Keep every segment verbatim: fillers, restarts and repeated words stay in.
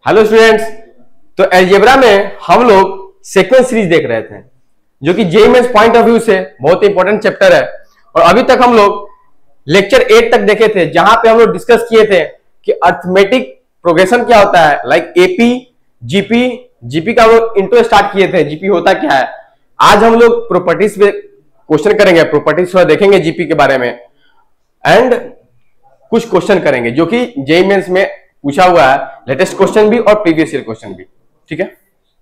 Hello students, तो algebra में हम लोग सीक्वेंस सीरीज देख रहे थे जो कि JEE mains point of view से बहुत इंपॉर्टेंट चैप्टर है। और अभी तक हम लोग लेक्चर एट तक देखे थे जहां पे हम लोग डिस्कस किए थे कि अर्थमेटिक प्रोग्रेशन क्या होता है, लाइक एपी, जीपी। जीपी का हम लोग इंट्रो स्टार्ट किए थे, जीपी होता क्या है। आज हम लोग प्रॉपर्टीज पे क्वेश्चन करेंगे, प्रॉपर्टीज थोड़ा देखेंगे जीपी के बारे में एंड कुछ क्वेश्चन करेंगे जो कि जेईई मेंस में पूछा हुआ है, लेटेस्ट क्वेश्चन भी और प्रीवियस ईयर क्वेश्चन भी। ठीक है,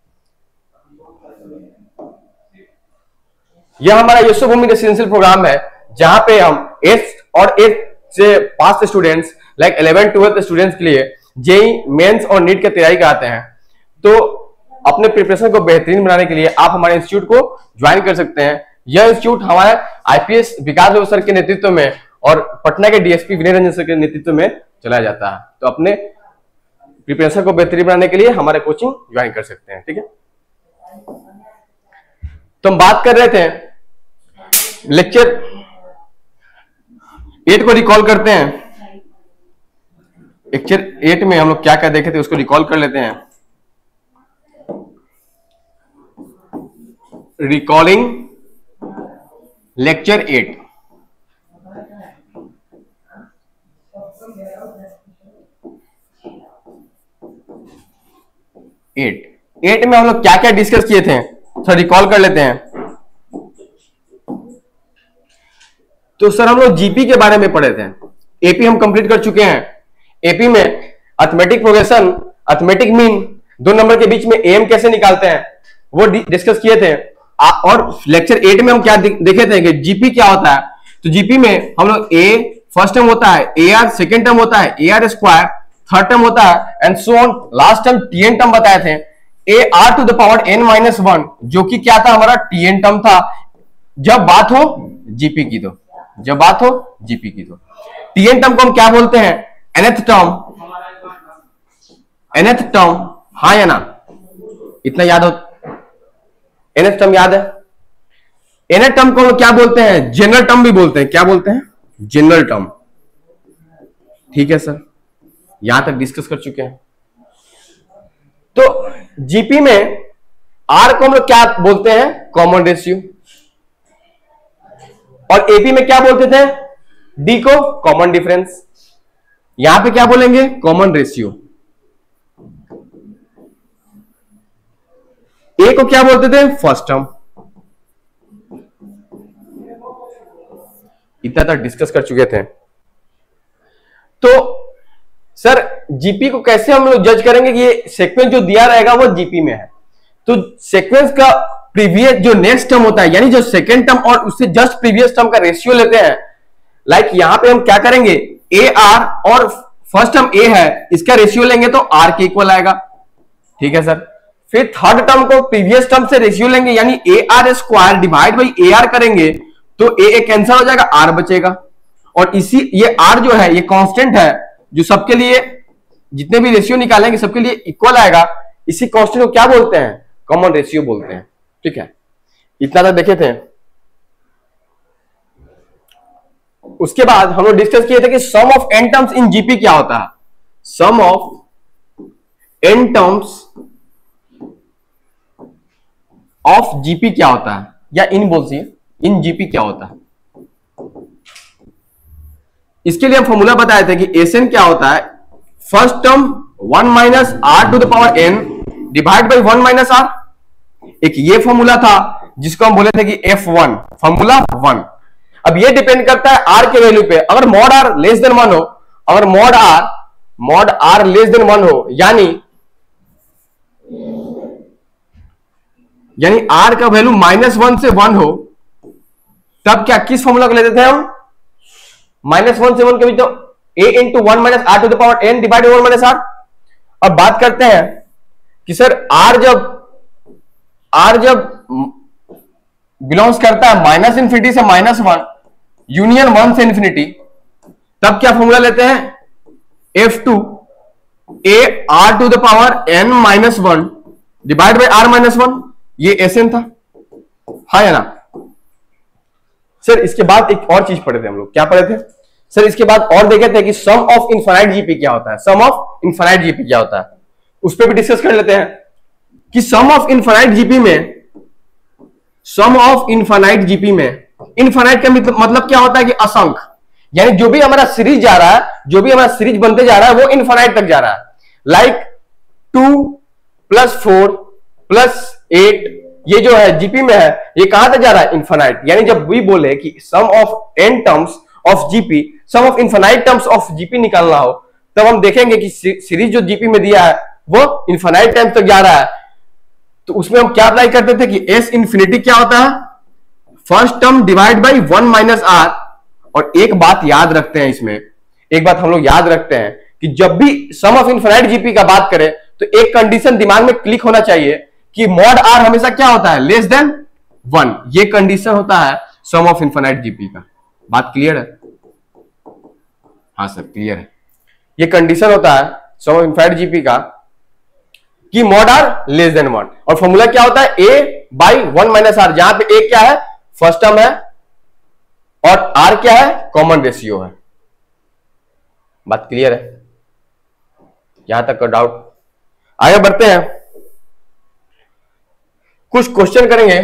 यह हमारा यशोभूमि रेसिडेंशियल प्रोग्राम है जहां पे हम एट्थ और एट्थ से pass students like eleven twelfth students के लिए जेईई मेंस और नीट की तैयारी कराते हैं। तो अपने प्रिपरेशन को बेहतरीन बनाने के लिए आप हमारे इंस्टीट्यूट को ज्वाइन कर सकते हैं। यह इंस्टीट्यूट हमारे आईपीएस विकास बाबू सर के नेतृत्व में और पटना के डीएसपी विनय रंजन सर के नेतृत्व में चलाया जाता है। तो अपने प्रिपरेशन को बेहतरीन बनाने के लिए हमारे कोचिंग ज्वाइन कर सकते हैं। ठीक है, तो हम बात कर रहे थे लेक्चर एट को रिकॉल करते हैं। लेक्चर एट में हम लोग क्या क्या देखे थे उसको रिकॉल कर लेते हैं। Recalling lecture eight. Eight eight में हम लोग क्या क्या डिस्कस किए थे सर, रिकॉल कर लेते हैं। तो सर हम लोग जीपी के बारे में पढ़े थे, एपी हम कंप्लीट कर चुके हैं। एपी में अर्थमेटिक प्रोग्रेशन, अर्थमेटिक मीन, दो नंबर के बीच में एम कैसे निकालते हैं वो डिस्कस किए थे। आ, और लेक्चर एट में हम क्या देखे थे कि जीपी क्या होता है। तो जीपी में हम लोग ए फर्स्ट टर्म होता है, ए आर सेकेंड टर्म होता है, a are square third term होता है and so on. Last term TN term बताए थे, a r to the power n minus one, जो कि क्या था हमारा टीएन टर्म था। जब बात हो जीपी की तो जब बात हो जीपी की तो टीएन टर्म को हम क्या बोलते हैं, एनथ टर्म। एनथ टर्म, हाँ या ना, इतना याद हो, एनथ टर्म याद है। एनथ टर्म को हम क्या बोलते हैं, जनरल टर्म भी बोलते हैं। क्या बोलते हैं, जनरल टर्म। ठीक है सर, यहां तक डिस्कस कर चुके हैं। तो जीपी में आर को हम लोग क्या बोलते हैं, कॉमन रेशियो। और एपी में क्या बोलते थे, डी को कॉमन डिफरेंस। यहां पे क्या बोलेंगे, कॉमन रेशियो। ए को क्या बोलते थे, फर्स्ट टर्म। इतना तक डिस्कस कर चुके थे। तो सर जीपी को कैसे हम लोग जज करेंगे कि ये सीक्वेंस जो दिया रहेगा वो जीपी में है। तो सीक्वेंस का प्रीवियस जो नेक्स्ट टर्म होता है, यानी जो सेकेंड टर्म और उससे जस्ट प्रीवियस टर्म का रेशियो लेते हैं। लाइक यहां पे हम क्या करेंगे, ए आर और फर्स्ट टर्म ए है, इसका रेशियो लेंगे तो आर के इक्वल आएगा। ठीक है सर, फिर थर्ड टर्म को प्रीवियस टर्म से रेशियो लेंगे, यानी a are square divide by a r करेंगे तो ए ए कैंसिल हो जाएगा, आर बचेगा। और इसी ये आर जो है ये कांस्टेंट है जो सबके लिए जितने भी रेशियो निकालेंगे सबके लिए इक्वल आएगा। इसी कांस्टेंट को क्या बोलते हैं, कॉमन रेशियो बोलते हैं। ठीक है, इतना तक देखे थे। उसके बाद हम लोग डिस्कस किए थे कि sum of n terms in GP क्या होता है। Sum of n terms of GP क्या होता है, या इन बोलिए इन जीपी क्या होता है। इसके लिए हम फॉर्मूला बताए थे कि एस एन क्या होता है, first term one minus r to the power n divide by one minus r. एक ये फॉर्मूला था जिसको हम बोले थे कि एफ वन, फॉर्मूला वन। अब ये डिपेंड करता है आर के वैल्यू पे। अगर mod are less than one हो, अगर mod r mod are less than one हो, यानी यानी आर का वैल्यू माइनस वन से वन हो, तब क्या किस फॉर्मूला को लेते थे हम, माइनस वन से वन के बीच तो a into one minus r to the power n divide one minus r. अब बात करते हैं कि सर आर जब आर जब बिलोंग्स करता है माइनस इंफिनिटी से माइनस वन, यूनियन वन से इंफिनिटी, तब क्या फॉर्मूला लेते हैं, f two a r to the power n minus one divide by r minus one. ये एस एन था, हाँ या ना। सर इसके बाद एक और चीज पढ़े थे हम लोग, क्या पढ़े थे सर, इसके बाद और देखे थे कि सम ऑफ इनफाइनाइट जीपी क्या होता है। सम ऑफ इनफाइनाइट जीपी क्या होता है। उस पर भी डिस्कस कर लेते हैं कि सम ऑफ इनफाइनाइट जीपी में, सम ऑफ इनफाइनाइट जीपी में, इनफाइनाइट का मतलब क्या होता है कि असंख्य, यानी जो भी हमारा सीरीज जा रहा है, जो भी हमारा सीरीज बनते जा रहा है वो इनफाइनाइट तक जा रहा है। Like two plus four plus eight, ये जो है जीपी में है, ये कहां तक जा रहा है? इनफाइनाइट। यानी जब भी बोले कि sum of n terms of GP, sum of infinite terms of GP निकालना हो, तब हम देखेंगे कि सीरीज जो जीपी में दिया है वो इनफाइनाइट टाइम तक जा रहा है। तो उसमें हम क्या अप्लाई करते थे कि एस इंफिनिटी क्या होता है? First term divide by one minus are. और एक बात याद रखते हैं इसमें, एक बात हम लोग याद रखते हैं कि जब भी सम ऑफ इनफाइनाइट जीपी का बात करें तो एक कंडीशन दिमाग में क्लिक होना चाहिए कि मॉड आर हमेशा क्या होता है? Less than one. ये कंडीशन होता है सम ऑफ इनफाइनाइट जीपी का। बात क्लियर है? हाँ सर क्लियर है। ये कंडीशन होता है सम ऑफ इनफाइनाइट जीपी का कि mod are less than one. और फॉर्मूला क्या होता है? A by one minus r, जहां पे ए क्या है? फर्स्ट टर्म है और आर क्या है? कॉमन रेशियो है। बात क्लियर है? यहां तक का डाउट? आगे बढ़ते हैं, कुछ क्वेश्चन करेंगे।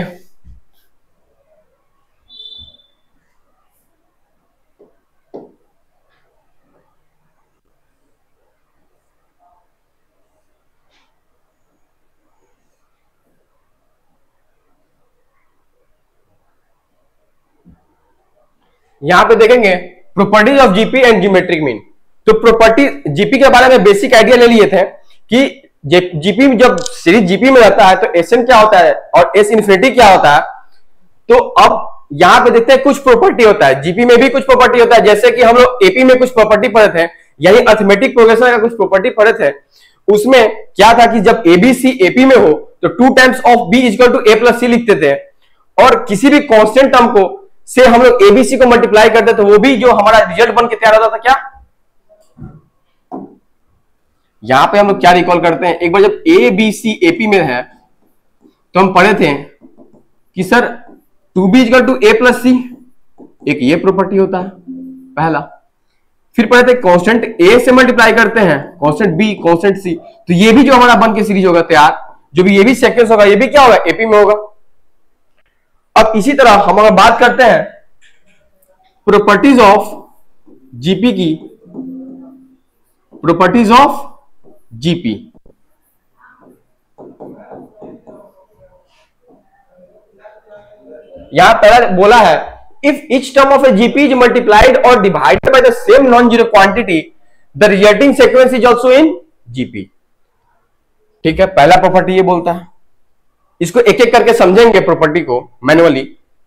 यहां पे देखेंगे properties of GP and geometric mean. तो प्रॉपर्टी जीपी के बारे में बेसिक आइडिया ले लिए थे कि जीपी में जब सीरीज जीपी में रहता है तो एस एन क्या होता है और एस इन्फिनिटी क्या होता है। तो अब यहां पे देखते हैं कुछ प्रॉपर्टी होता है, जीपी में भी कुछ प्रॉपर्टी होता है, जैसे कि हम लोग एपी में कुछ प्रॉपर्टी पढ़े थे, यानी अर्थमेटिक प्रोग्रेशन का कुछ प्रॉपर्टी पढ़े थे। उसमें क्या था कि जब एबीसी एपी में हो तो two times of b equal to a plus c लिखते थे, और किसी भी कांस्टेंट टर्म को से हम लोग एबीसी को मल्टीप्लाई करते थे, वो भी जो हमारा रिजल्ट बन के तैयार होता था क्या। यहां पे हम लोग क्या रिकॉल करते हैं, एक बार जब ए बी सी एपी में है तो हम पढ़े थे कि sir two b equal to a plus c, एक ये प्रॉपर्टी होता है पहला। फिर पढ़े थे कांस्टेंट ए से मल्टीप्लाई करते हैं कांस्टेंट बी कांस्टेंट सी, तो ये भी जो हमारा बन के सीरीज होगा तैयार, जो भी ये भी सीक्वेंस होगा, ये भी क्या होगा? एपी में होगा। अब इसी तरह हम अगर बात करते हैं प्रॉपर्टीज ऑफ जीपी की, प्रॉपर्टीज ऑफ जीपी, यहां पहला बोला है if each term of a GP is multiplied or divided by the same non-zero quantity, the resulting sequence is also in GP. ठीक है, पहला प्रॉपर्टी ये बोलता है। इसको एक एक करके समझेंगे प्रॉपर्टी को मैन्युअली।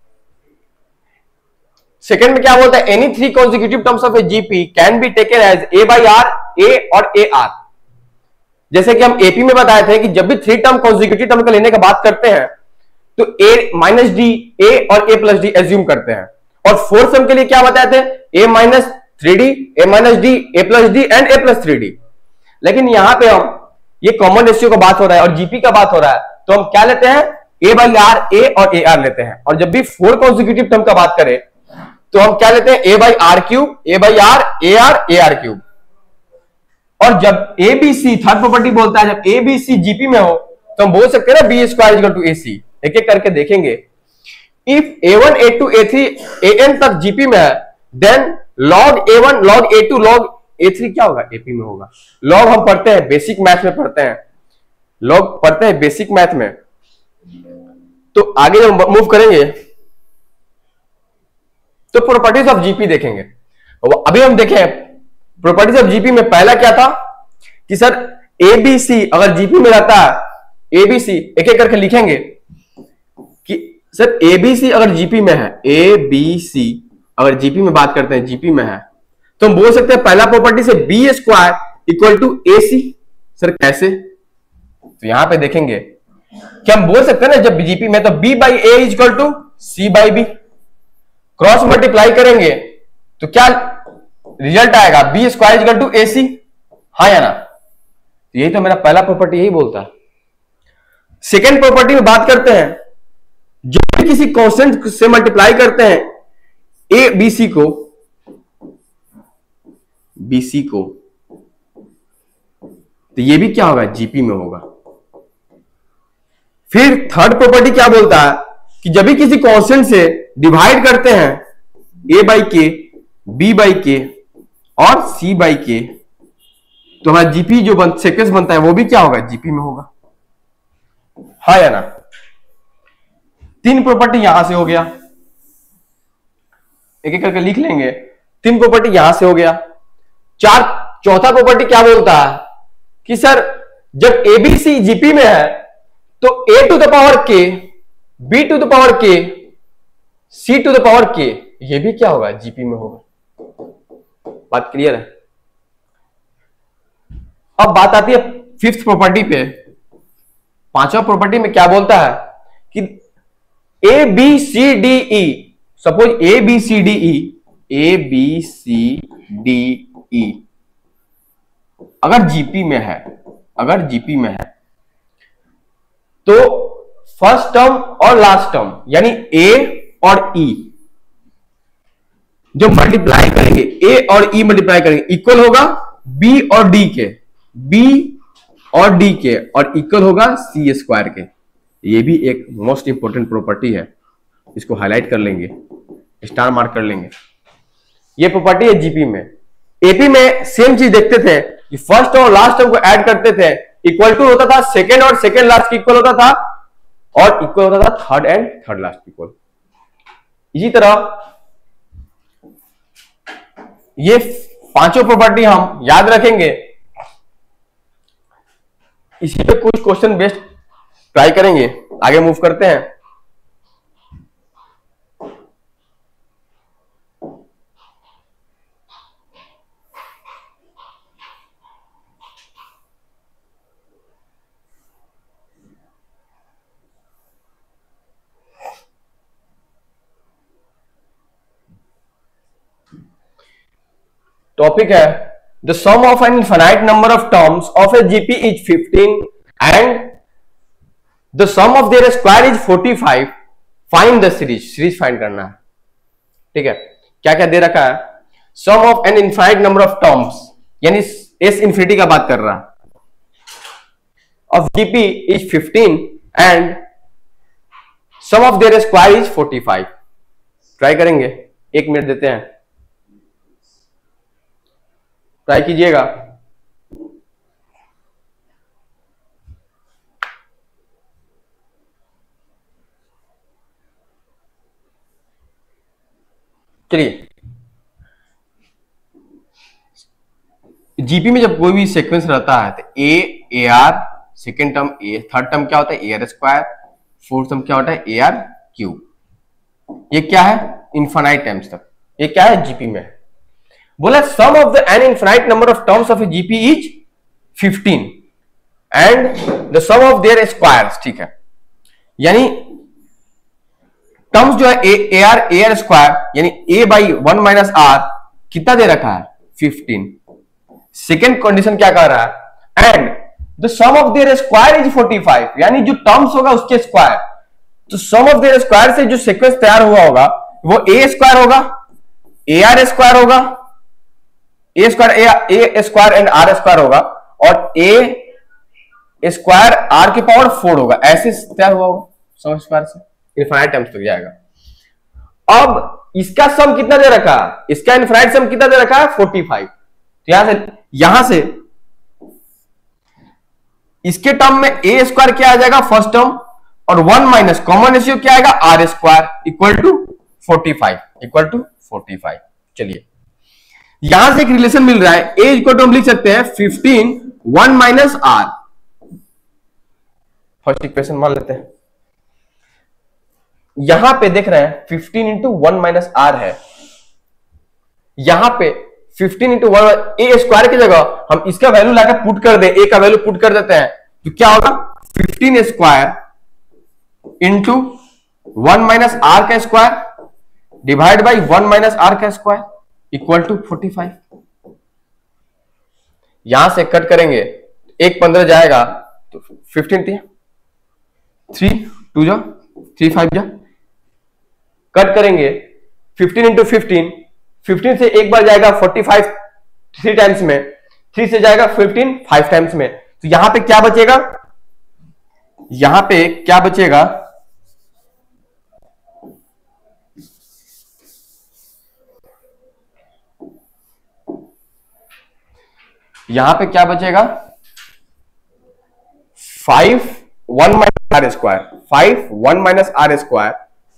सेकंड में क्या बोलता है? Any three consecutive terms of a GP can be taken as a by r, a और ए आर। जैसे कि हम एपी में बताए थे कि जब भी थ्री टर्म कॉन्जिक्यूटिव टर्म का लेने की बात करते हैं तो ए माइनस डी, ए और ए प्लस डी एज्यूम करते हैं। और फोर्थ सम के लिए क्या बताए थे? A minus three d, a minus d, a plus d and a plus three d. लेकिन यहां पे हम ये कॉमन रेशियो का बात हो रहा है और जीपी का बात हो रहा है, तो हम क्या लेते हैं? ए बाई आर, ए और ए आर लेते हैं। और जब भी फोर कॉन्जिक्यूटिव टर्म का बात करें तो हम क्या लेते हैं? A by r cube, a by r, A R, A r cube. और जब a b c, third property बोलता है जब ए बी सी जीपी में हो तो हम बोल सकते हैं ना b square equal to a c. एक एक करके देखेंगे। If a one, a two, a three, a n तक जीपी में है, then log a one, log a two, log a three क्या होगा? एपी में होगा। लॉग हम पढ़ते हैं बेसिक मैथ में पढ़ते हैं, लॉग पढ़ते हैं बेसिक मैथ में। तो आगे जब मूव करेंगे तो प्रॉपर्टीज ऑफ जीपी देखेंगे। अभी हम देखें प्रॉपर्टीज ऑफ जीपी में पहला क्या था कि सर एबीसी अगर जीपी में रहता है, एबीसी एक एक करके लिखेंगे कि सर एबीसी अगर जीपी में है, एबीसी अगर जीपी में बात करते हैं, जीपी में है, तो हम बोल सकते हैं पहला प्रॉपर्टी से b square equal to a c. Sir कैसे? तो यहां पे देखेंगे कि हम बोल सकते हैं ना जब जीपी में तो b by a equal to c by b, cross multiply करेंगे तो क्या रिजल्ट आएगा? B square equal to a c, हाँ या ना? तो यही तो मेरा पहला प्रॉपर्टी यही बोलता है। सेकेंड प्रॉपर्टी में बात करते हैं, जो भी किसी कांस्टेंट से मल्टीप्लाई करते हैं ए बी सी को, बी सी को, तो तो ये भी क्या होगा, जीपी में होगा। फिर थर्ड प्रॉपर्टी क्या बोलता है कि जब भी किसी कांस्टेंट से डिवाइड करते हैं a by k, b by k और c बाई के, तो हमारा जीपी जो बन, सीक्वेंस बनता है वो भी क्या होगा, जीपी में होगा। हाँ या ना। तीन प्रॉपर्टी यहां से हो गया, एक एक करके लिख लेंगे। तीन प्रॉपर्टी यहां से हो गया। चार चौथा प्रॉपर्टी क्या बोलता है कि सर जब एबीसी जीपी में है तो a to the power k, b to the power k, c to the power k, ये भी क्या होगा, जीपी में होगा। बात क्लियर है। अब बात आती है फिफ्थ प्रॉपर्टी पे। पांचवा प्रॉपर्टी में क्या बोलता है कि a b c d e, suppose a b c d e, a b c d e अगर जीपी में है, अगर जीपी में है तो फर्स्ट टर्म और लास्ट टर्म यानी ए और ई जो मल्टीप्लाई करेंगे, ए और ई मल्टीप्लाई करेंगे, इक्वल होगा बी और डी के, बी और डी के, और इक्वल होगा सी स्क्वायर के। ये भी एक मोस्ट इंपोर्टेंट प्रॉपर्टी है, इसको हाईलाइट कर लेंगे, स्टार मार्क कर लेंगे। ये प्रॉपर्टी है जीपी में। एपी में सेम चीज देखते थे कि फर्स्ट और लास्ट टर्म को ऐड करते थे, इक्वल टू होता था सेकेंड और सेकेंड लास्ट की इक्वल होता था, और इक्वल होता था थर्ड एंड थर्ड लास्ट की इक्वल। इसी तरह ये पांचों प्रॉपर्टी हम याद रखेंगे। इसी पे कुछ क्वेश्चन बेस्ड ट्राई करेंगे। आगे मूव करते हैं। टॉपिक है the sum of an infinite number of terms of a GP is fifteen and the sum of their square is forty five. Find the series. Series फाइंड करना है। ठीक है, क्या क्या दे रखा है, sum of an infinite number of terms यानी एस इंफिनिटी का बात कर रहा है, of GP is fifteen and sum of their square is forty five. Try करेंगे, एक मिनट देते हैं, ट्राई कीजिएगा। चलिए, जीपी में जब कोई भी सीक्वेंस रहता है तो a A r, second term a, third term क्या होता है a are square, fourth term क्या होता है ए आर क्यूब। ये क्या है, इनफाइनाइट टाइम्स तक। ये क्या है, जीपी में है। बोला sum of the an infinite number of terms of a GP is fifteen and the sum of their squares. ठीक है, यानी टर्म्स जो है a A R A R square यानी a by one minus are कितना दे रखा है, फिफ्टीन। सेकेंड कंडीशन क्या कह रहा है, and the sum of their square is forty five, यानी जो टर्म्स होगा उसके स्क्वायर। तो सम ऑफ देयर स्क्वायर से जो सीक्वेंस तैयार हुआ होगा वो ए स्क्वायर होगा, ए आर स्क्वायर होगा, a square a square and r square होगा, और ए स्क्वायर आर की पावर फोर होगा। ऐसे तैयार हुआ होगा सम स्क्वायर से, इनफाइनाइट टर्म्स तक जाएगा। अब इसका सम कितना दे रखा है, इसका इनफाइनाइट सम कितना दे रखा है, फोर्टी फाइव। तो यहां से यहां से इसके टर्म में ए स्क्वायर क्या आ जाएगा, फर्स्ट टर्म, और वन माइनस कॉमन रेशियो क्या आएगा, r square equal to forty five, equal to forty five. चलिए, यहां से एक रिलेशन मिल रहा है, ए इक्वल टू हम लिख सकते हैं fifteen one minus r. First equation मान लेते हैं। यहां पे देख रहे हैं fifteen into one minus r है, यहां पे fifteen into one, a square की जगह हम इसका वैल्यू लाकर पुट कर दे, ए का वैल्यू पुट कर देते हैं, तो क्या होगा, fifteen square into one minus are का square divide by one minus are का square equal to forty five. यहां से कट करेंगे, एक पंद्रह जाएगा तो फिफ्टीन थ्री टू जा थ्री फाइव जा, कट करेंगे फिफ्टीन इंटू फिफ्टीन, फिफ्टीन से एक बार जाएगा फोर्टी फाइव थ्री टाइम्स में, थ्री से जाएगा फिफ्टीन फाइव टाइम्स में, तो यहां पे क्या बचेगा, यहां पे क्या बचेगा, यहां पे क्या बचेगा, five one minus R square, five one minus R square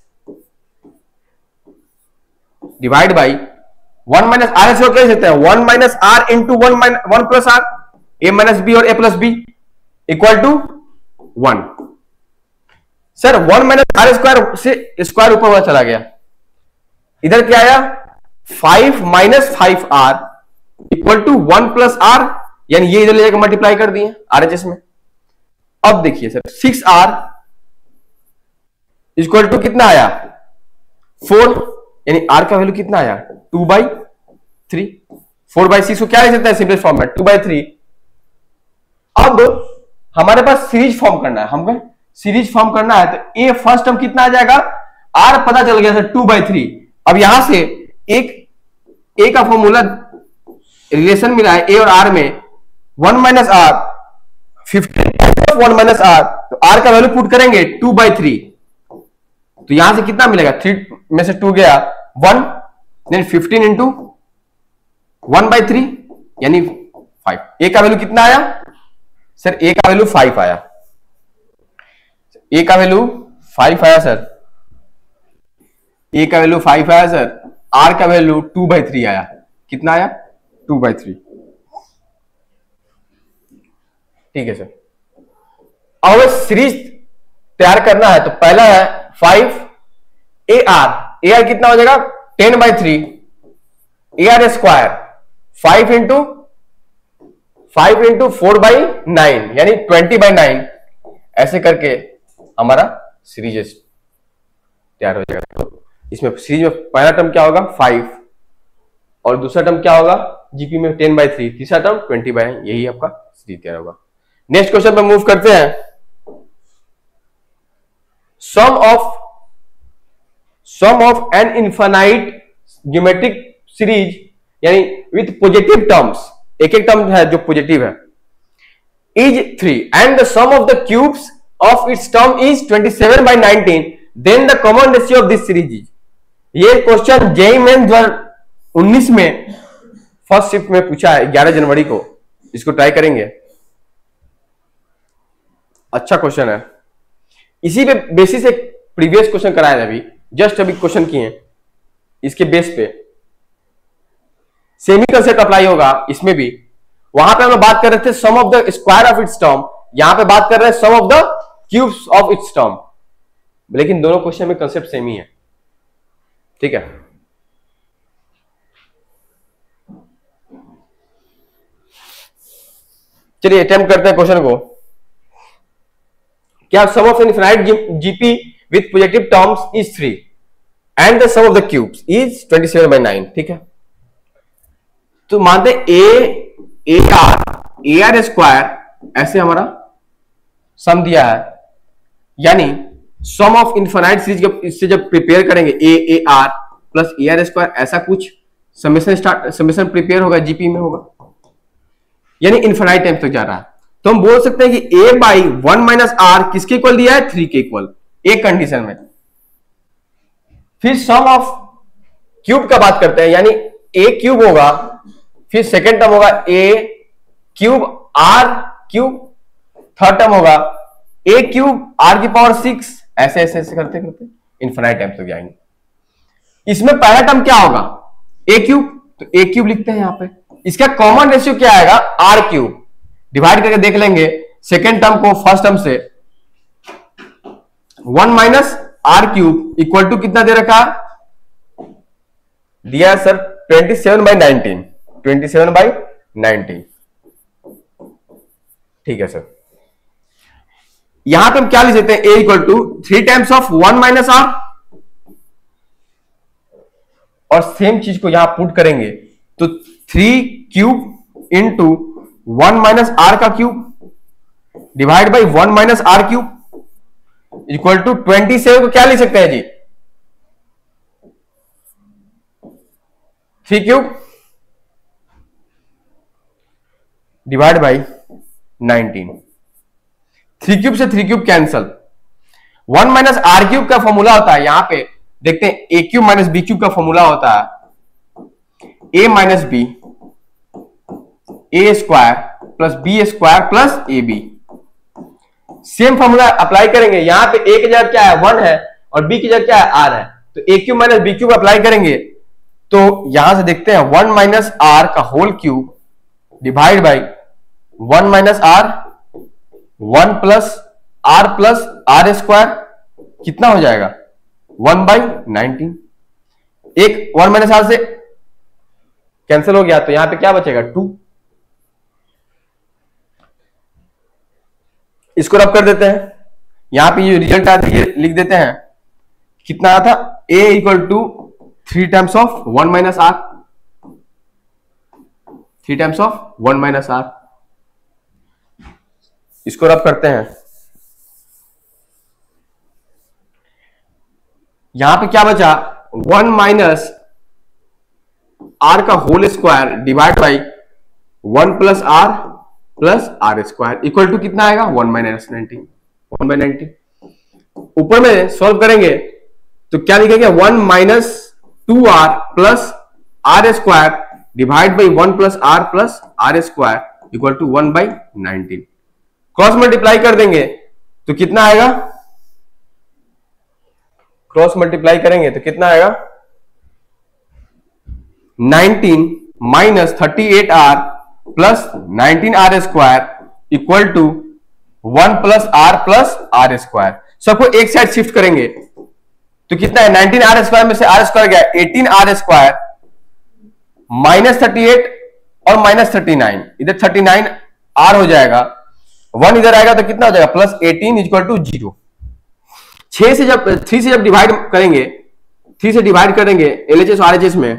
divide by one minus R square कह सकते हैं, one minus R into one minus one plus R, A minus B और A plus B equal to one. Sir one minus R square से square ऊपर वाला चला गया, इधर क्या आया, five minus five R equal to one plus R, यानी ये इधर ले जाकर मल्टीप्लाई कर दिए आरएचएस में। अब देखिए sir six R equal to कितना आया, फोर, यानी आर का वैल्यू कितना आया, two by three. Four by six को क्या ले सकते हैं सिंपलेस्ट फॉर्म में, टू बाई थ्री। अब हमारे पास सीरीज फॉर्म करना है, हमको सीरीज फॉर्म करना है, तो ए फर्स्ट टर्म कितना आ जाएगा, आर पता चल गया सर टू बाई थ्री। अब यहां से एक ए का फॉर्मूला रिलेशन मिला है ए और आर में, one minus R, fifteen one minus R, तो आर का वैल्यू पुट करेंगे टू बाई थ्री, तो यहां से कितना मिलेगा, थ्री में से टू गया one, then fifteen into one by three यानी फाइव। ए का वैल्यू कितना आया सर, ए का वैल्यू फाइव आया, ए का वैल्यू फाइव आया सर, ए का वैल्यू फाइव आया सर, आर का वैल्यू टू बाई थ्री आया, कितना आया, टू बाई थ्री। ठीक है सर, अब सीरीज तैयार करना है, तो पहला है five A are, A R कितना हो जाएगा, ten by three, A are square five into five into four by nine यानी ट्वेंटी बाई नाइन, ऐसे करके हमारा सीरीज तैयार हो जाएगा। तो इसमें सीरीज में पहला टर्म क्या होगा, फाइव, और दूसरा टर्म क्या होगा जीपी में, टेन बाई थ्री, तीसरा टर्म ट्वेंटी बाई नाइन, यही आपका सीरीज तैयार होगा। नेक्स्ट क्वेश्चन पे मूव करते हैं। Sum of sum of an infinite geometric series यानी विथ पॉजिटिव टर्म्स, एक एक टर्म है जो पॉजिटिव है, is three and the sum of the cubes of its term is twenty seven by nineteen, then the common ratio of this series is. ये question JEE mains दो हज़ार उन्नीस में फर्स्ट शिफ्ट में पूछा है, ग्यारह जनवरी को, इसको ट्राई करेंगे, अच्छा क्वेश्चन है। इसी पे बेसिस एक प्रीवियस क्वेश्चन कराया है, अभी जस्ट अभी क्वेश्चन किए, इसके बेस पे सेमी कंसेप्ट अप्लाई होगा इसमें भी। वहां पे हम लोग बात कर रहे थे sum of the square of its term, यहां पे बात कर रहे हैं sum of the cubes of its term, लेकिन दोनों क्वेश्चन में कंसेप्ट सेम ही है। ठीक है, चलिए अटेम्प्ट करते हैं क्वेश्चन को। क्या sum of infinite GP with positive terms is three and the sum of the cubes is twenty seven by nine. ठीक है, तो मानते A A R A R square ऐसे हमारा सम दिया है, यानी सम ऑफ इनफिनाइट सीरीज इससे जब प्रिपेयर करेंगे A A R plus A are square, ऐसा कुछ समेशन स्टार्ट समेशन प्रिपेयर होगा जीपी में होगा, यानी इनफिनाइट टाइम तक जा रहा है। तो हम बोल सकते हैं कि a by one minus R किसके इक्वल दिया है, थ्री के इक्वल, एक कंडीशन में। फिर सम ऑफ क्यूब का बात करते हैं, यानी a क्यूब होगा, फिर सेकेंड टर्म होगा a cube R cube, third term होगा a क्यूब आर की पावर सिक्स, ऐसे ऐसे ऐसे करते करते इनफिनाइट टाइम तक जाएंगे। इसमें पहला टर्म क्या होगा, a क्यूब, तो a क्यूब लिखते हैं यहां पे। इसका कॉमन रेशियो क्या आएगा, आर क्यूब, डिवाइड करके देख लेंगे सेकेंड टर्म को फर्स्ट टर्म से, one minus R cube equal to कितना दे रखा दिया है sir, twenty seven by nineteen, twenty seven by nineteen. ठीक है सर, यहां पे हम क्या लिख सकते हैं, A equal to three times of one minus are, और सेम चीज को यहां पुट करेंगे तो three cube into one minus are का cube divide by one minus R cube equal to twenty seven को क्या लिख सकते हैं जी, three cube divide by nineteen. Three cube से three cube cancel. One minus R cube का formula होता है, यहां पे देखते हैं A cube minus B cube का फॉर्मूला होता है A minus B A square plus B square plus A B. Same formula apply करेंगे, यहां पे ए की जगह क्या है वन है और बी की जगह क्या है आर है, तो A cube minus B cube apply करेंगे तो यहां से देखते हैं वन माइनस आर का whole cube divide by one minus R, one plus R plus R square कितना हो जाएगा वन बाई नाइनटीन। एक वन माइनस आर से कैंसिल हो गया तो यहां पे क्या बचेगा टू। इसको रब कर देते हैं, यहां पे ये रिजल्ट आता है ये लिख देते हैं, कितना आया था a equal to three times of one minus R, three times of one minus R. इसको रब करते हैं, यहां पे क्या बचा वन माइनस आर का whole square divide by one plus R plus R square equal to कितना आएगा one minus nineteen, one by nineteen. ऊपर में सॉल्व करेंगे तो क्या लिखेंगे one minus two R plus R square divide by one plus R plus R square equal to one by nineteen. Cross multiply कर देंगे तो कितना आएगा, क्रॉस मल्टीप्लाई करेंगे तो कितना आएगा nineteen minus thirty eight R plus nineteen R square equal to one plus R plus R square. सबको एक साइड शिफ्ट करेंगे तो कितना है नाइनटीन आर स्क्वायर में से आर स्क्वायर गया eighteen R square minus thirty eight और माइनस थर्टी नाइन, इधर थर्टी नाइन आर हो जाएगा, वन इधर आएगा तो कितना हो जाएगा plus eighteen equal to zero. छह से जब थ्री से जब डिवाइड करेंगे, थ्री से डिवाइड करेंगे एलएचएस और आरएचएस में,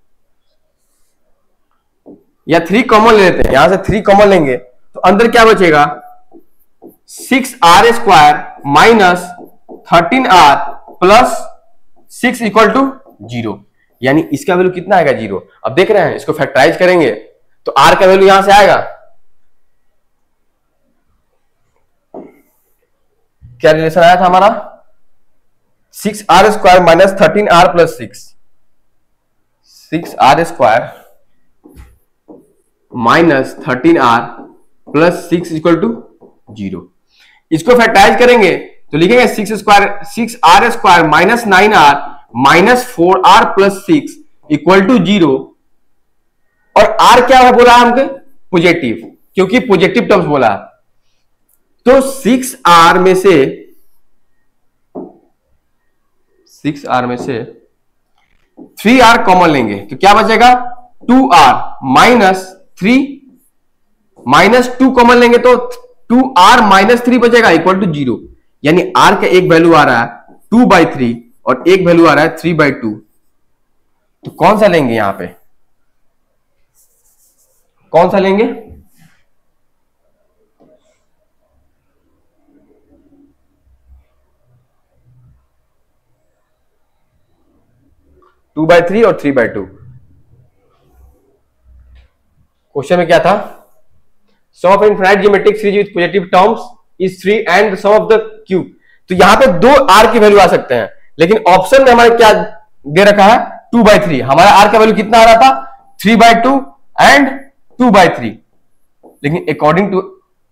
या थ्री कॉमन ले लेते हैं, यहां से थ्री कॉमन लेंगे तो अंदर क्या बचेगा six R square minus thirteen R plus six equal to zero, यानी इसका वैल्यू कितना आएगा जीरो। अब देख रहे हैं इसको फैक्टराइज करेंगे तो आर का वैल्यू यहां से आएगा, क्या रिलेशन आया था हमारा six R square minus thirteen R plus six, six R square minus thirteen R plus six equal to zero. इसको फैक्टराइज करेंगे तो लिखेंगे six square six R square minus nine R minus four R plus six equal to zero. और R क्या है बोला हमको positive, क्योंकि पॉजिटिव टर्म्स बोला, तो सिक्स आर में से सिक्स आर में से थ्री आर कॉमन लेंगे तो क्या बचेगा two R minus three, minus two common लेंगे तो टू आर माइनस थ्री बचेगा इक्वल टू जीरो, यानी आर का एक वैल्यू आ रहा है टू बाई थ्री और एक वैल्यू आ रहा है थ्री बाई टू। तो कौन सा लेंगे यहां पे, कौन सा लेंगे टू बाई थ्री और थ्री बाई टू। क्वेश्चन में क्या था sum of infinite geometric series with positive terms is three and sum of the cube. तो यहां पे दो आर की वैल्यू आ सकते हैं, लेकिन ऑप्शन में हमारे क्या दे रखा है टू बाई थ्री। हमारा आर का वैल्यू कितना आ रहा था three by two and two by three, लेकिन अकॉर्डिंग टू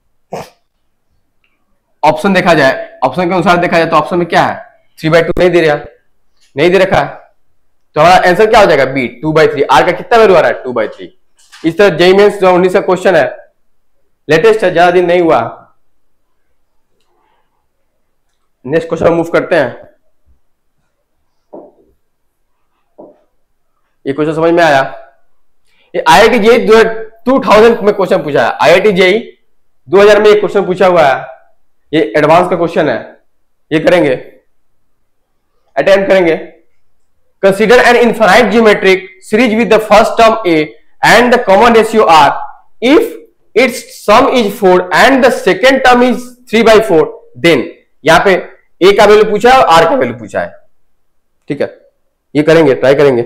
ऑप्शन देखा जाए, ऑप्शन के अनुसार देखा जाए तो ऑप्शन में क्या है थ्री बाई टू नहीं दे रहा, नहीं दे रखा है, तो हमारा आंसर क्या हो जाएगा B two by three. R का कितना वैल्यू आ रहा है टू बाई थ्री। इस तरह जेईई मेंस जो उन्नीस का क्वेश्चन है, लेटेस्ट है, ज्यादा दिन नहीं हुआ। नेक्स्ट क्वेश्चन मूव करते हैं। ये क्वेश्चन समझ में आया, ये आईआईटी जेईई टू थाउजेंड में क्वेश्चन पूछा है, आईआईटी जेईई दो हज़ार में एक क्वेश्चन पूछा हुआ है, ये एडवांस का क्वेश्चन है, ये करेंगे अटेम्प्ट करेंगे। Consider an infinite geometric series with the first term A and the common ratio R if its sum is four and the second term is three by four, then यहां पे ए का value पूछा है और R का value पूछा है, ठीक है, ये करेंगे, ट्राई करेंगे।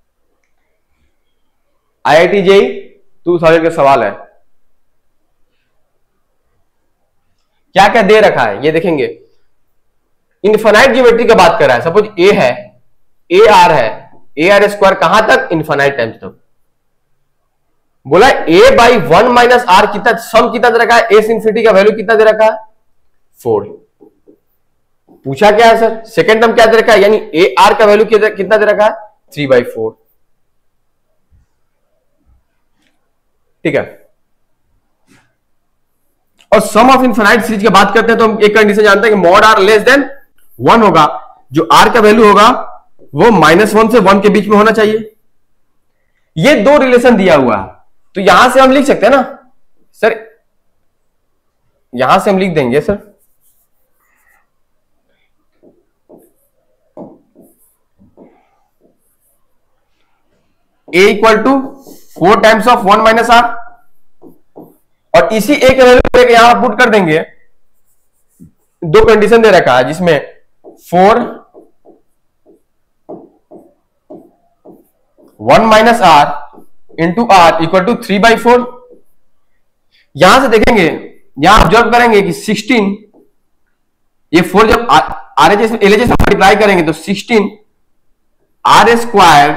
आईआईटी जेईई टू थाउजेंड का सवाल है। क्या क्या दे रखा है ये देखेंगे। इन्फिनाइट ज्योमेट्री का बात कर रहा है, सपोज ए है, ए आर है, ए आर स्क्वायर कहां तक, इन्फिनाइट टाइम्स तक। बोला A by one minus are कितना, सम कितना दे रखा है, एस इंफिनिटी का वैल्यू कितना दे रखा है, फोर। पूछा क्या है सर, सेकेंड टर्म क्या दे रखा है, यानी ए आर का वैल्यू कितना दे रखा है, थ्री बाई फोर। ठीक है, और सम ऑफ इनफिनाइट सीरीज की बात करते हैं तो हम एक कंडीशन जानते हैं कि mod are less than one होगा, जो आर का वैल्यू होगा वो माइनस वन से वन के बीच में होना चाहिए। ये दो रिलेशन दिया हुआ है, तो यहां से हम लिख सकते हैं ना सर, यहां से हम लिख देंगे sir A equal to four times of one minus are, और इसी ए के वैल्यू यहां पुट कर देंगे। दो कंडीशन दे रखा है जिसमें four one minus R into R equal to three by four. यहां से देखेंगे, यहां ऑब्जर्व करेंगे कि सिक्सटीन, ये फोर जब R H S L H S multiply करेंगे तो sixteen R square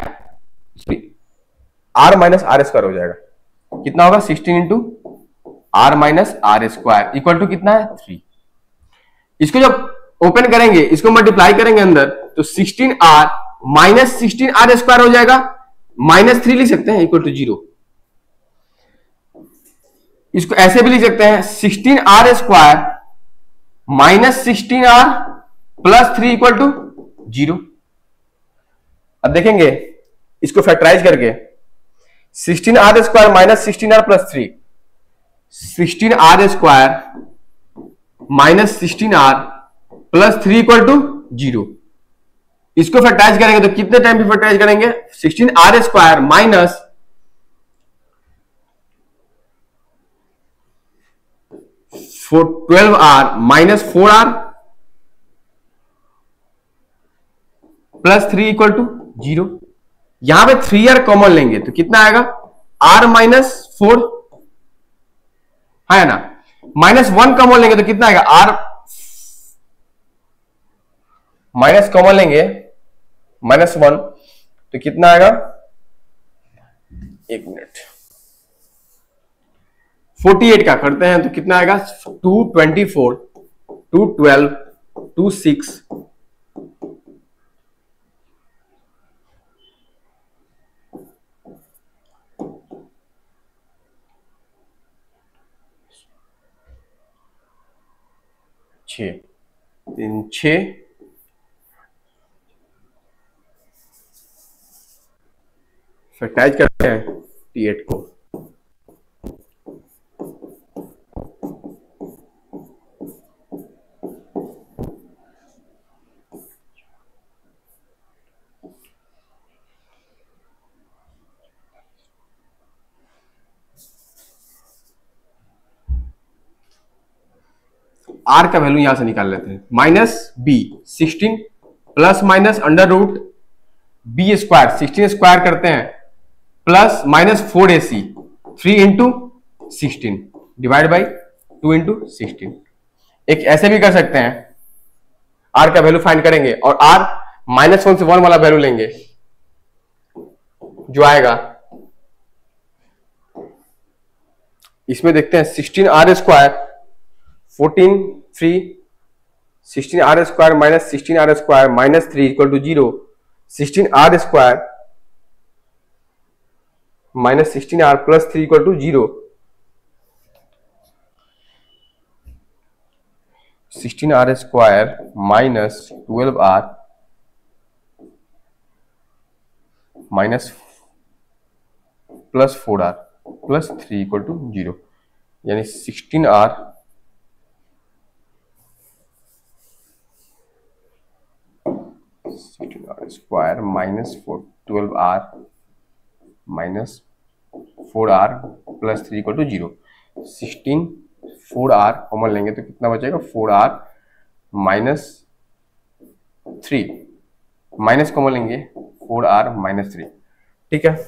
R minus R square हो जाएगा। कितना होगा, sixteen into R minus R square equal to कितना है, थ्री। इसको जब ओपन करेंगे, इसको मल्टीप्लाई करेंगे अंदर, तो sixteen R minus sixteen R square हो जाएगा, माइनस थ्री लिख सकते हैं इक्वल टू जीरो। इसको ऐसे भी लिख सकते हैं, sixteen R square minus sixteen R plus three equal to zero. अब देखेंगे इसको फैक्टराइज करके, sixteen R square minus sixteen R plus three, sixteen R square minus sixteen R plus three equal to zero. इसको factorise करेंगे तो कितने time भी factorise करेंगे, sixteen R square minus twelve R minus four R plus three equal to zero. यहां पे three are common लेंगे तो कितना आएगा, आर माइनस फोर है ना, माइनस वन कॉमन लेंगे तो कितना आएगा, आर माइनस कॉमन लेंगे माइनस वन तो कितना आएगा, एक मिनट, फोर्टी एट का करते हैं तो कितना आएगा, two twenty four, two twelve, two six, छ, तीन छ, फैक्टराइज करते हैं टी एट को, आर का वैल्यू यहां से निकाल लेते हैं, minus B sixteen plus minus under root B square, sixteen square करते हैं plus minus four A C, three into sixteen divide by two into sixteen. एक ऐसे भी कर सकते हैं, आर का वैल्यू फाइंड करेंगे और आर माइनस वन से वन वाला वैल्यू लेंगे जो आएगा, इसमें देखते हैं sixteen R square fourteen three, sixteen R square minus sixteen R square minus three equal to zero, sixteen R square minus sixteen R plus three equal to zero, sixteen R square minus twelve R minus plus four R plus three equal to zero, यानी sixteen R sixteen R square minus four twelve R minus four R plus three equal to zero, sixteen four R common लेंगे तो कितना बचेगा, four R minus three, minus common लेंगे four R minus three. ठीक है,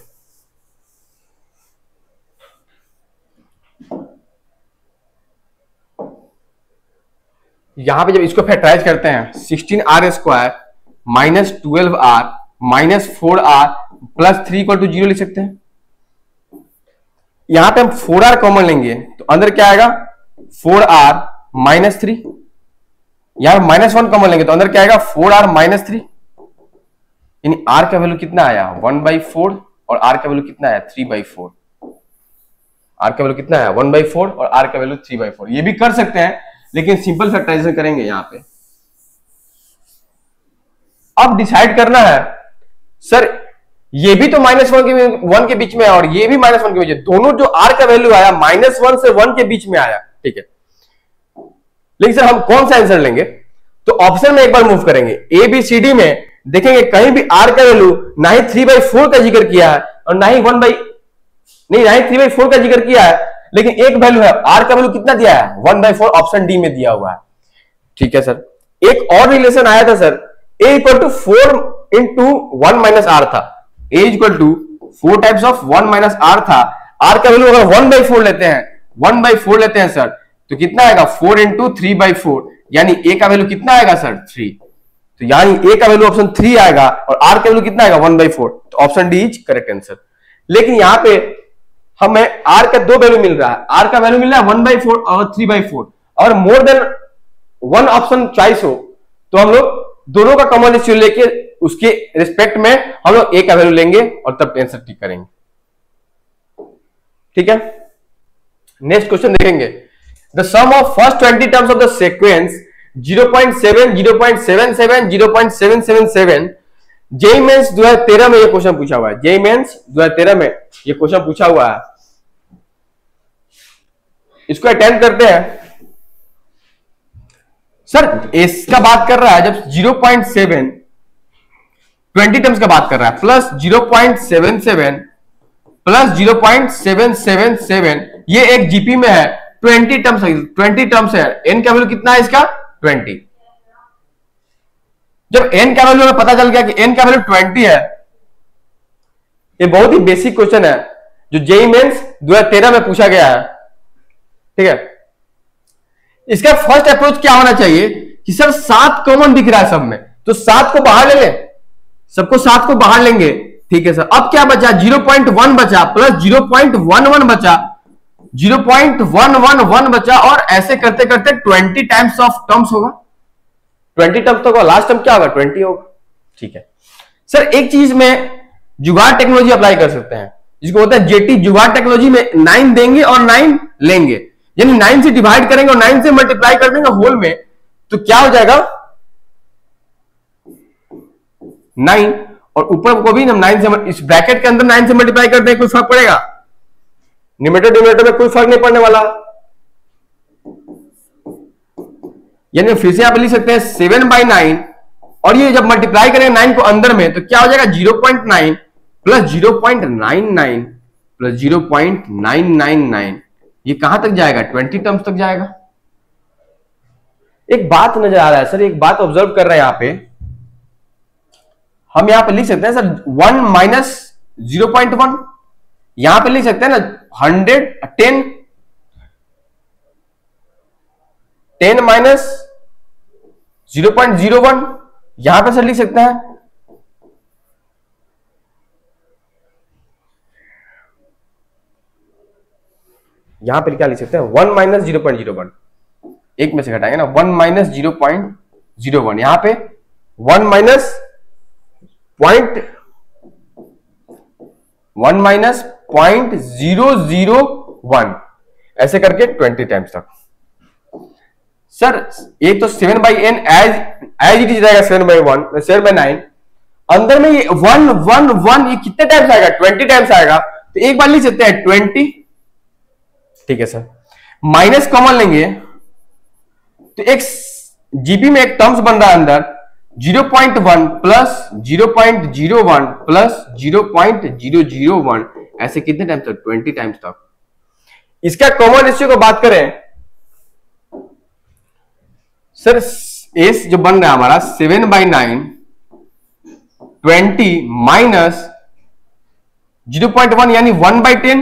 यहां पे जब इसको फैक्टराइज करते हैं, sixteen R square minus twelve R minus four R plus three equal to zero लिख सकते हैं। यहां पे हम फोर आर कॉमन लेंगे तो अंदर क्या आएगा, फोर आर माइनस थ्री। यहां माइनस वन कॉमन लेंगे तो अंदर क्या आएगा, फोर आर माइनस थ्री। यानी आर का वैल्यू कितना आया, वन बाई फोर, और आर का वैल्यू कितना आया, थ्री बाई फोर। आर का वैल्यू कितना है, वन बाई फोर, और आर का वैल्यू थ्री बाई फोर। ये भी कर सकते हैं लेकिन सिंपल फैक्टराइजेशन करेंगे यहां पे। अब डिसाइड करना है सर ये भी तो माइनस वन के वन के बीच में है और ये भी माइनस वन के बीच में, दोनों जो आर का वैल्यू आया माइनस वन से वन के बीच में आया, ठीक है। लेकिन सर हम कौन सा आंसर लेंगे, तो ऑप्शन में एक बार मूव करेंगे, ए बी सी डी में देखेंगे कहीं भी आर का वैल्यू ना ही थ्री बाई फोर का जिक्र किया है और ना ही वन बाई नहीं ना ही थ्री बाई फोर का जिक्र किया है, लेकिन एक वैल्यू है, आर का वैल्यू कितना दिया है, one by four, option D में दिया हुआ है, ठीक है सर। एक और रिलेशन आया था sir, A equal to four into one minus R था, A equal to four types of one minus R था। आर का वैल्यू अगर वन बाई फोर लेते हैं, वन बाई फोर लेते हैं सर, तो कितना आएगा, four into three by four, यानी ए का वैल्यू कितना आएगा सर, थ्री। तो यानी ए का वैल्यू ऑप्शन थ्री आएगा और आर का वैल्यू कितना आएगा, वन बाई फोर। तो option D is correct answer. लेकिन यहां पे हमें आर का दो वैल्यू मिल रहा है, आर का वैल्यू मिल रहा है वन बाई फोर और थ्री बाई फोर, और more than one option choice हो तो हम लोग दोनों का कॉमन रेशियो लेके उसके रिस्पेक्ट में हम लोग ए का वैल्यू लेंगे और तब आंसर टिक करेंगे, ठीक है। नेक्स्ट क्वेश्चन देखेंगे, the sum of first twenty terms of the sequence zero point seven, zero point seven seven, zero point seven seven seven. JEE mains दो हज़ार तेरह में ये क्वेश्चन पूछा हुआ है, जेईई मेंस दो हज़ार तेरह में ये क्वेश्चन पूछा हुआ है, इसको अटेम्प्ट करते हैं। सर इसका बात कर रहा है जब zero point seven twenty terms का बात कर रहा है, plus zero point seven seven plus zero point seven seven seven, ये एक जीपी में है, ट्वेंटी टर्म्स ट्वेंटी टर्म्स है, एन का वैल्यू कितना है इसका, ट्वेंटी। जब एन का वैल्यू हमें पता चल गया कि एन का वैल्यू ट्वेंटी है, ये बहुत ही बेसिक क्वेश्चन है जो जेईई मेंस दो हज़ार तेरह में पूछा गया है, ठीक है। इसका फर्स्ट अप्रोच क्या होना चाहिए कि सर सात कॉमन दिख रहा है सब में, तो सात को बाहर ले लें, सबको सात को बाहर लेंगे, ठीक है सर। अब क्या बचा, ज़ीरो पॉइंट वन बचा plus zero point one one बचा, zero point one one one बचा, और ऐसे करते करते ट्वेंटी टाइम्स ऑफ टर्म्स होगा, ट्वेंटी टर्म्स तक, लास्ट टर्म क्या होगा, ट्वेंटी होगा, ठीक है सर। एक चीज में जुगाड़ टेक्नोलॉजी अप्लाई कर सकते हैं, जिसको होता है जेटी जुगाड़ टेक्नोलॉजी में, नाइन देंगे और नाइन लेंगे, यानी नाइन से डिवाइड करेंगे और नाइन से मल्टीप्लाई कर देंगे होल में, तो क्या हो जाएगा, नाइन, और ऊपर को भी हम नाइन से, इस ब्रैकेट के अंदर नाइन से मल्टीप्लाई कर दें, कोई फर्क पड़ेगा, न्यूमरेटर डिनोमिनेटर में कोई फर्क नहीं पड़ने वाला। यानी फिर से आप लिख सकते हैं सेवन बाई नाइन, और ये जब मल्टीप्लाई करेंगे नाइन को अंदर में तो क्या हो जाएगा, zero point nine plus zero point nine nine plus zero point nine nine nine, ये कहां तक जाएगा, ट्वेंटी टर्म्स तक जाएगा। एक बात नजर आ रहा है सर, एक बात ऑब्जर्व कर रहे हैं यहां पे, हम यहां पे लिख सकते हैं sir one minus zero point one, यहां पे लिख सकते हैं ना hundred ten, ten minus zero point zero one, यहां पे सर लिख सकते हैं यहां पे क्या लिख सकते हैं, one minus zero point zero one, एक में से घटाएंगे ना, one minus zero point zero one, यहां पे one minus point one minus point zero zero one, ऐसे करके ट्वेंटी टाइम्स तक। सर ये तो seven by N as as it is रहेगा, seven by one, seven by nine, अंदर में ये वन वन वन, ये कितने टाइम्स आएगा, ट्वेंटी टाइम्स आएगा, तो एक बार लिख सकते हैं ट्वेंटी, ठीक है सर। माइनस कॉमन लेंगे तो एक जीपी में एक टर्म्स बन रहा है अंदर, zero point one plus zero point zero one plus zero point zero zero one, ऐसे कितने टाइम्स तक, ट्वेंटी टाइम्स तक। इसका कॉमन रेशियो को बात करें सर, एस जो बन रहा है हमारा seven by nine, twenty minus zero point one यानी one by ten,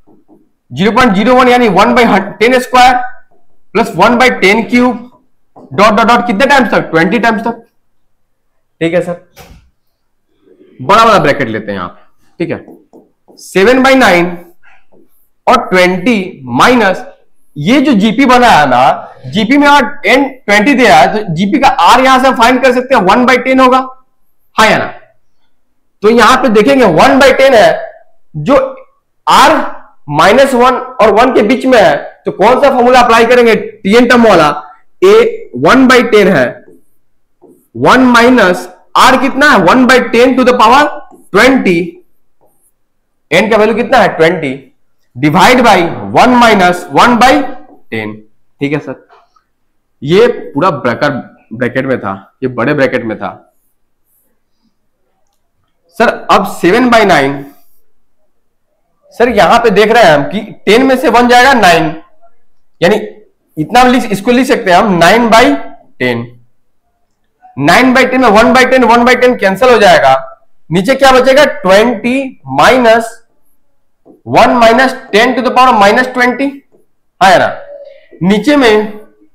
zero point zero one यानी one by ten square plus one by ten cube dot dot dot कितने टाइम्स तक, ट्वेंटी टाइम्स तक। ठीक है सर, बड़ा बड़ा bracket लेते हैं आप। ठीक है, सेवन बाई नाइन और ट्वेंटी माइनस ये जो जीपी बना है ना, जीपी में अगर एन ट्वेंटी दिया है तो जीपी का आर यहां से हम फाइंड कर सकते हैं, वन बाई टेन होगा, हाँ या ना। तो यहां पे देखेंगे वन बाई टेन है, जो आर माइनस वन और वन के बीच में है, तो कौन सा फॉर्मूला अप्लाई करेंगे, टीएन टर्म वाला। ए वन बाई टेन है, वन माइनस आर कितना है, one by ten to the power twenty, N का वैल्यू कितना है twenty, divide by one minus one by ten. ठीक है सर, ये पूरा ब्रैकेट ब्रैकेट में था, ये बड़े ब्रैकेट में था सर। अब सेवन बाई नाइन, सर यहां पे देख रहे हैं हम कि टेन में से वन जाएगा नाइन, यानी इतना लिख, इसको लिख सकते हैं हम nine by ten. Nine by ten में one by ten, one by ten cancel हो जाएगा, नीचे क्या बचेगा twenty minus one minus ten to the power minus twenty, है ना। नीचे में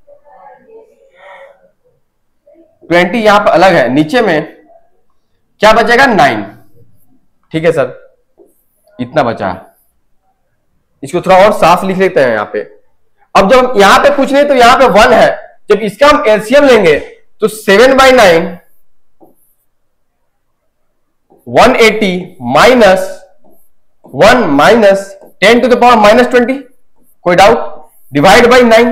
ट्वेंटी यहां पर अलग है, नीचे में क्या बचेगा नाइन। ठीक है सर, इतना बचा है, इसको थोड़ा और साफ लिख लेते हैं यहां पे। अब जब यहां पे पूछ रहे तो यहां पे वन है, जब इसका हम एलसीएम लेंगे तो seven by nine one eighty minus one minus ten to the power minus twenty, कोई डाउट, डिवाइड बाई नाइन।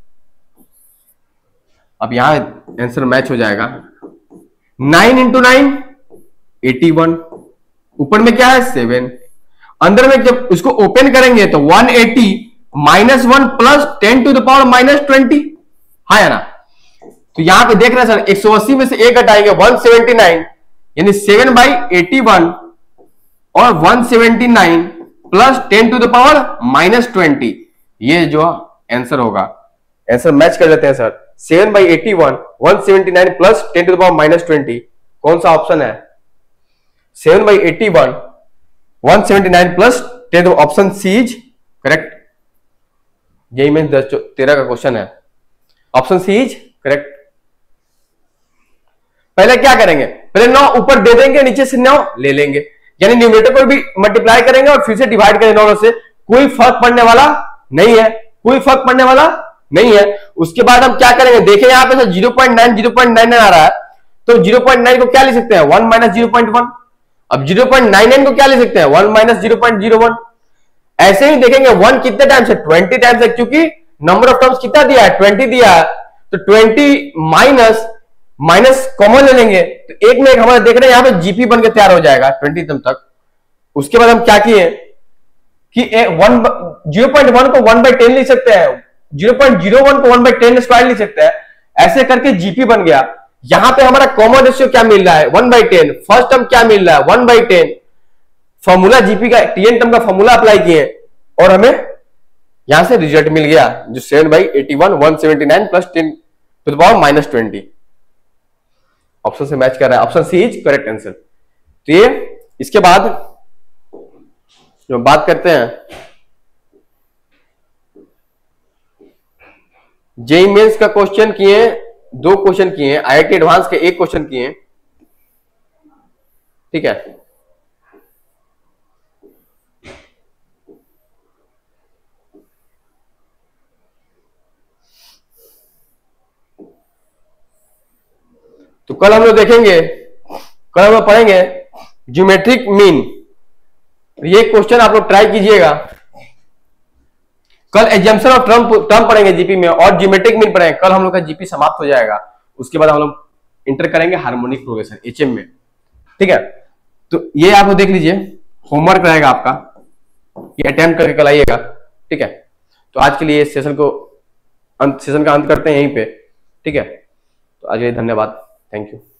अब यहां आंसर मैच हो जाएगा, nine into nine eighty one, ऊपर में क्या है सेवन, अंदर में जब उसको ओपन करेंगे तो one eighty minus one plus ten to the power minus twenty, हाँ या ना। तो यहां पे देख रहे हैं सर, एक सौ अस्सी में से एक घटाएंगे वन सेवेंटी नाइन, यानी सेवन बाई एटी वन और one seventy nine plus ten to the power minus twenty, ये जो आंसर होगा, आंसर मैच कर लेते हैं sir. Seven by eighty one, one seventy nine plus ten to the power minus twenty, कौन सा option है, seven by eighty one, one seventy nine plus ten, option C is correct. यही में दस तेरह का क्वेश्चन है, ऑप्शन सी इज करेक्ट। पहले क्या करेंगे, पहले नौ ऊपर दे देंगे, नीचे से नौ ले लेंगे, यानी न्यूमरेटर को भी मल्टीप्लाई करेंगे और फिर से डिवाइड करेंगे नौ से, कोई फर्क पड़ने वाला नहीं है, कोई फर्क पड़ने वाला नहीं है। उसके बाद हम क्या करेंगे, देखें यहां पे zero point nine zero point nine आ रहा है, तो जीरो पॉइंट नाइन को क्या लिख सकते हैं, one minus zero point one. अब जीरो पॉइंट नाइन नाइन को क्या लिख सकते हैं, one minus zero point zero one. ऐसे ही देखेंगे वन कितने टाइम्स है, ट्वेंटी टाइम्स है, क्योंकि नंबर ऑफ टर्म्स कितना दिया है, ट्वेंटी दिया है, तो ट्वेंटी माइनस माइनस कॉमन ले लेंगे, तो एक में एक हमारे देख रहे हैं यहां पे जीपी बन के तैयार हो जाएगा ट्वेंटी तक तक। उसके बाद हम क्या किए कि वन जीरो पॉइंट वन को वन बाई टेन लिख सकते हैं, जीरो पॉइंट जीरो वन को वन बाई टेन स्क्वायर लिख सकते हैं, ऐसे करके जीपी बन गया। यहां पे हमारा कॉमन रेशियो क्या मिल रहा है, one by ten, first term क्या मिल रहा है, one by ten, formula GP का टीएन टर्म का फॉर्मूला अप्लाई किए और हमें यहां से रिजल्ट मिल गया, जो seven by eighty one, one seventy nine plus ten to the power minus twenty, option से मैच कर रहा है, option C is correct answer. तो ये इसके बाद जो बात करते हैं जेई मेंस का क्वेश्चन किए, दो क्वेश्चन किए, आईआईटी एडवांस के एक क्वेश्चन किए, ठीक है। तो कल हम लोग देखेंगे, कल हम लोग पढ़ेंगे ज्योमेट्रिक मीन। ये क्वेश्चन आप लोग ट्राई कीजिएगा। कल एग्जाम्पशन ऑफ टर्म टर्म पढ़ेंगे जीपी में, और ज्योमेट्रिक मीन पढ़ेंगे। कल हम लोग का जीपी समाप्त हो जाएगा, उसके बाद हम लोग इंटर करेंगे हार्मोनिक प्रोग्रेशन एचएम में, ठीक है। तो ये आप लोग देख लीजिए, होमवर्क रहेगा आपका, ये अटेम्प्ट करके कल आइएगा, ठीक है। तो आज के लिए सेशन को अंत सेशन का अंत करते हैं यहीं पे, ठीक है। तो आज के लिए धन्यवाद, थैंक यू।